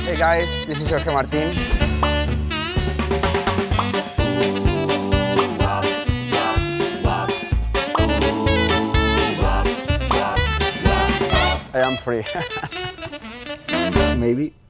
Hey guys, this is Jorge Martin. I am free. Maybe.